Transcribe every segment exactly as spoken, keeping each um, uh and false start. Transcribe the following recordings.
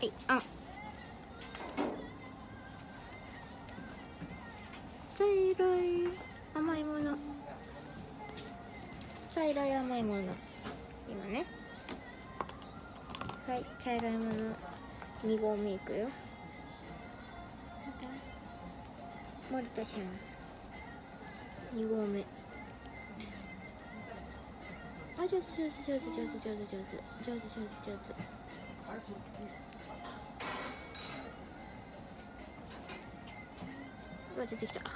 い、あん。茶色い甘いもの。茶色い甘いもの。今ね。はい、茶色いもの。に合目いくよ。森田さん。に合目。あ、上手上手上手上手上手上手上手上手上手上手。うわ、出てきた。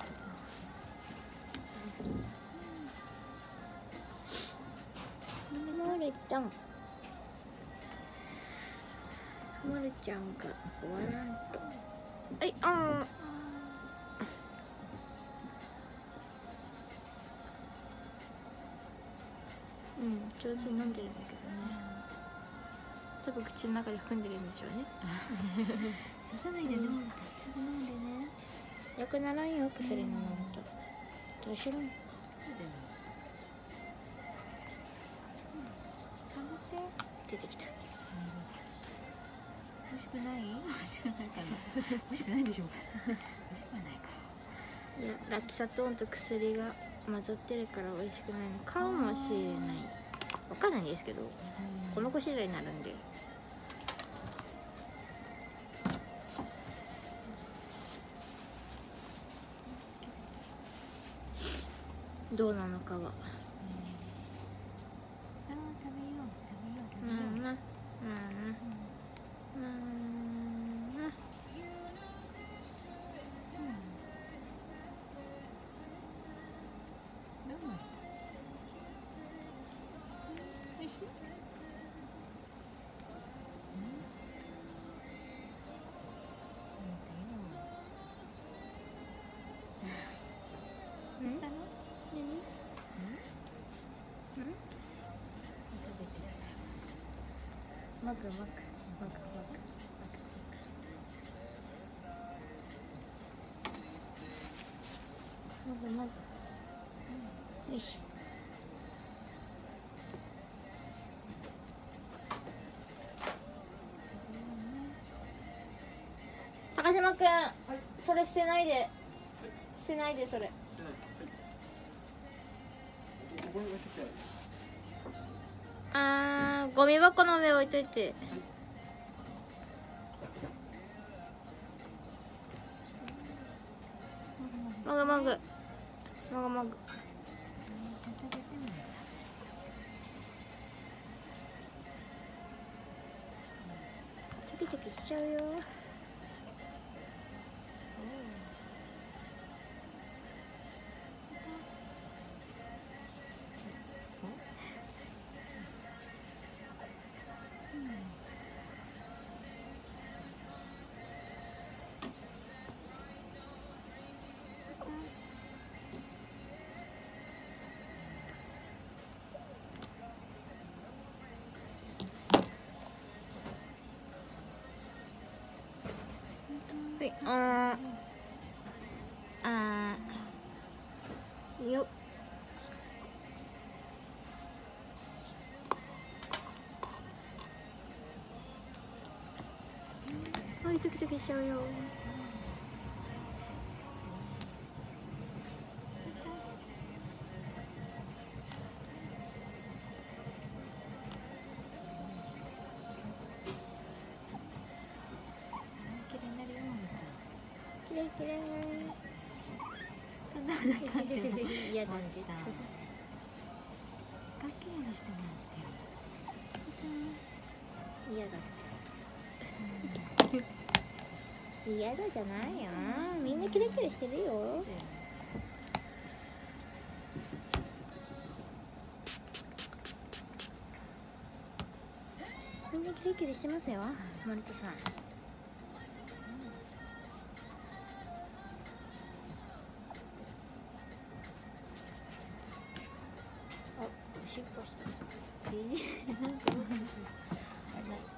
まるちゃん。まるちゃんが終わらんと。はい、あん。うん、上手に飲んでるんだけどね。多分口の中で含んでるんでしょうね。 出さないでね、もうすぐ飲んでね。 よくならんよ、薬飲むと。どうしろん。 頑張って。 出てきた。 美味しくない？美味しくないかな。美味しくないでしょ。美味しくはないか。 いや、ラキサトーンと薬が混ざってるから美味しくないのかもしれない。わかんないんですけど、この子次第になるんで。どうなのかは。うんな、うんな、うんな。マグマグマグマグマグマグ。よいしょ。高島くん、はい、それ捨てないで、捨てないでそれ。あー、ゴミ箱の上置いといて。もぐもぐもぐもぐ。チョキチョキしちゃうよ。はい、あーあーよっ。はい、ドキドキしちゃうよ。きれいきれい。 そんなことない。 嫌だって。 かきれいにしてもらってよ。 嫌だって。嫌だじゃないよ。みんなキラキラしてるよ。みんなキラキラしてますよ、森田さん。あ、おしっこした。 えー、なんかおかしい。